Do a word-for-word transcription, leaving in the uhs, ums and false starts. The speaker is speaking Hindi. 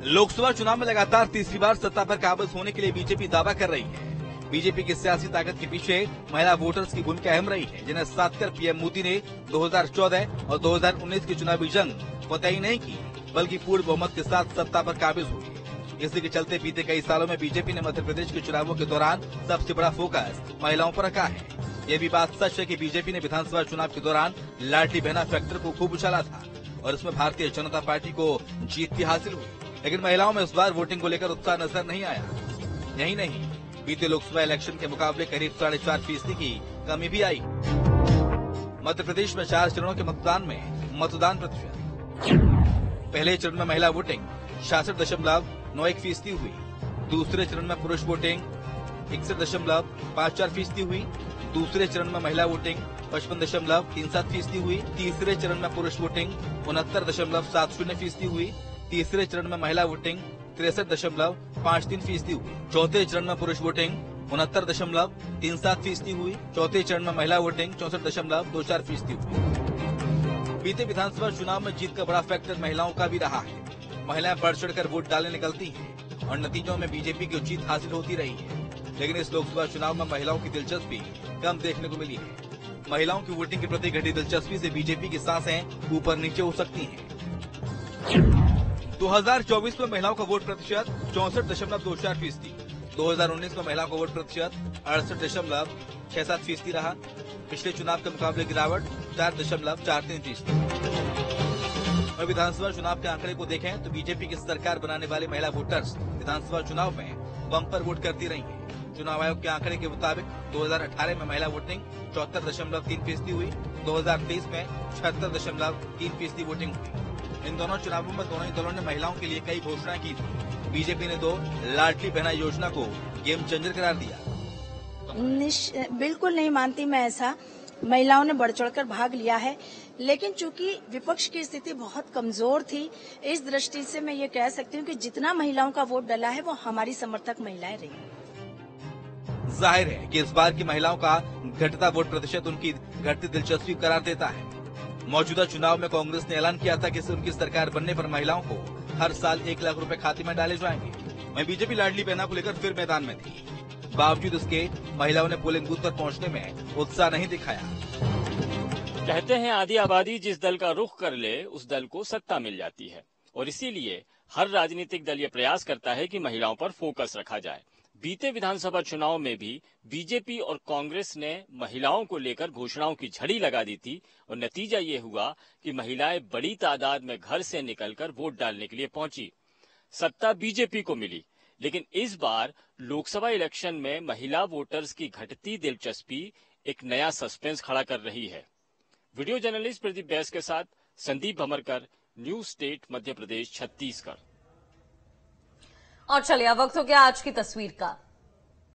लोकसभा चुनाव में लगातार तीसरी बार सत्ता पर काबिज होने के लिए बीजेपी दावा कर रही है। बीजेपी की सियासी ताकत के पीछे महिला वोटर्स की भूमिका अहम रही है, जिन्हें साथ कर पीएम मोदी ने दो हज़ार चौदह और दो हज़ार उन्नीस की चुनावी जंग फतह ही नहीं की, बल्कि पूर्ण बहुमत के साथ सत्ता पर काबिज हुई। इसी के चलते बीते कई सालों में बीजेपी ने मध्य प्रदेश के चुनावों के दौरान सबसे बड़ा फोकस महिलाओं पर रखा है। ये भी बात सच है कि बीजेपी ने विधानसभा चुनाव के दौरान लाडली बहना फैक्टर को खूब उछाला था और इसमें भारतीय जनता पार्टी को जीत भी हासिल हुई, लेकिन महिलाओं में इस बार वोटिंग को लेकर उत्साह नजर नहीं आया। यही नहीं, बीते लोकसभा इलेक्शन के मुकाबले करीब साढ़े चार फीसदी की कमी भी आई। मध्य प्रदेश में चार चरणों के मतदान में मतदान प्रतिशत: पहले चरण में महिला वोटिंग छियासठ दशमलव नौ एक फीसदी हुई, दूसरे चरण में पुरुष वोटिंग इकसठ दशमलव पाँच चार फीसदी हुई, दूसरे चरण में महिला वोटिंग पचपन दशमलव तीन सात फीसदी हुई, तीसरे चरण में पुरुष वोटिंग उनहत्तर दशमलव सात शून्य फीसदी हुई, तीसरे चरण में महिला वोटिंग तिरसठ दशमलव पाँच तीन फीसदी हुई, चौथे चरण में पुरुष वोटिंग उनहत्तर दशमलव तीन सात फीसदी हुई, चौथे चरण में महिला वोटिंग चौसठ दशमलव दो चार फीसदी हुई। बीते विधानसभा चुनाव में जीत का बड़ा फैक्टर महिलाओं का भी रहा है। महिलाएं बढ़ चढ़कर वोट डालने निकलती हैं और नतीजों में बीजेपी की जीत हासिल होती रही है, लेकिन इस लोकसभा चुनाव में महिलाओं की दिलचस्पी कम देखने को मिली है। महिलाओं की वोटिंग के प्रति घटी दिलचस्पी से बीजेपी की सांसें ऊपर नीचे हो सकती हैं। दो हज़ार चौबीस में महिलाओं का वोट प्रतिशत चौसठ दशमलव दो चार फीसदी, दो हज़ार उन्नीस में महिलाओं का वोट प्रतिशत अड़सठ दशमलव छह सात फीसदी रहा। पिछले चुनाव के मुकाबले गिरावट चार दशमलव चार तीन फीसदी। और विधानसभा चुनाव के आंकड़े को देखें तो बीजेपी की सरकार बनाने वाले महिला वोटर्स विधानसभा चुनाव में बम्पर वोट करती रही है। चुनाव आयोग के आंकड़े के मुताबिक दो हज़ार अठारह में महिला वोटिंग चौहत्तर दशमलव तीन फीसदी हुई, दो हज़ार तेईस में छिहत्तर दशमलव तीन फीसदी वोटिंग हुई। इन दोनों चुनावों में दोनों ही दलों ने महिलाओं के लिए कई घोषणाएं की थी। बीजेपी ने तो लाडली बहना योजना को गेम चेंजर करार दिया। बिल्कुल नहीं मानती मैं ऐसा। महिलाओं ने बढ़ चढ़कर भाग लिया है, लेकिन चूंकि विपक्ष की स्थिति बहुत कमजोर थी, इस दृष्टि से मैं ये कह सकती हूँ कि जितना महिलाओं का वोट डला है वो हमारी समर्थक महिलाएं रही। जाहिर है कि इस बार की महिलाओं का घटता वोट प्रतिशत उनकी घटती दिलचस्पी करार देता है। मौजूदा चुनाव में कांग्रेस ने ऐलान किया था कि उनकी सरकार बनने पर महिलाओं को हर साल एक लाख रुपए खाते में डाले जाएंगे। वहीं बीजेपी लाडली बहना को लेकर फिर मैदान में थी। बावजूद इसके महिलाओं ने पोलिंग बूथ पर पहुंचने में उत्साह नहीं दिखाया। कहते हैं आधी आबादी जिस दल का रुख कर ले उस दल को सत्ता मिल जाती है, और इसीलिए हर राजनीतिक दल ये प्रयास करता है कि महिलाओं पर फोकस रखा जाए। बीते विधानसभा चुनाव में भी बीजेपी और कांग्रेस ने महिलाओं को लेकर घोषणाओं की झड़ी लगा दी थी, और नतीजा ये हुआ कि महिलाएं बड़ी तादाद में घर से निकलकर वोट डालने के लिए पहुंची। सत्ता बीजेपी को मिली, लेकिन इस बार लोकसभा इलेक्शन में महिला वोटर्स की घटती दिलचस्पी एक नया सस्पेंस खड़ा कर रही है। वीडियो जर्नलिस्ट प्रदीप बैस के साथ संदीप भमरकर, न्यूज स्टेट मध्य प्रदेश छत्तीसगढ़। और चलिए अब वक्त हो गया आज की तस्वीर का।